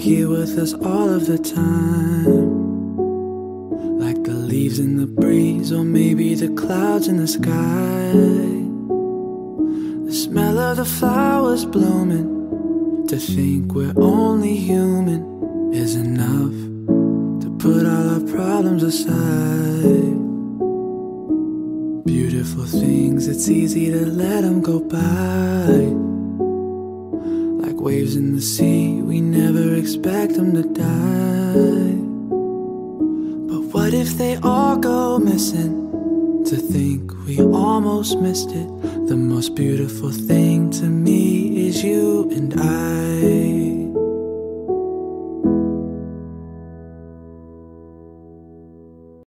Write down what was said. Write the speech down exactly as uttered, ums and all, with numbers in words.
here with us all of the time, like the leaves in the breeze, or maybe the clouds in the sky. The smell of the flowers blooming, to think we're only human is enough to put all our problems aside. Beautiful things, it's easy to let them go by, like waves in the sea, we never expect them to die. But what if they all go missing? To think we almost missed it. The most beautiful thing to me is you and I.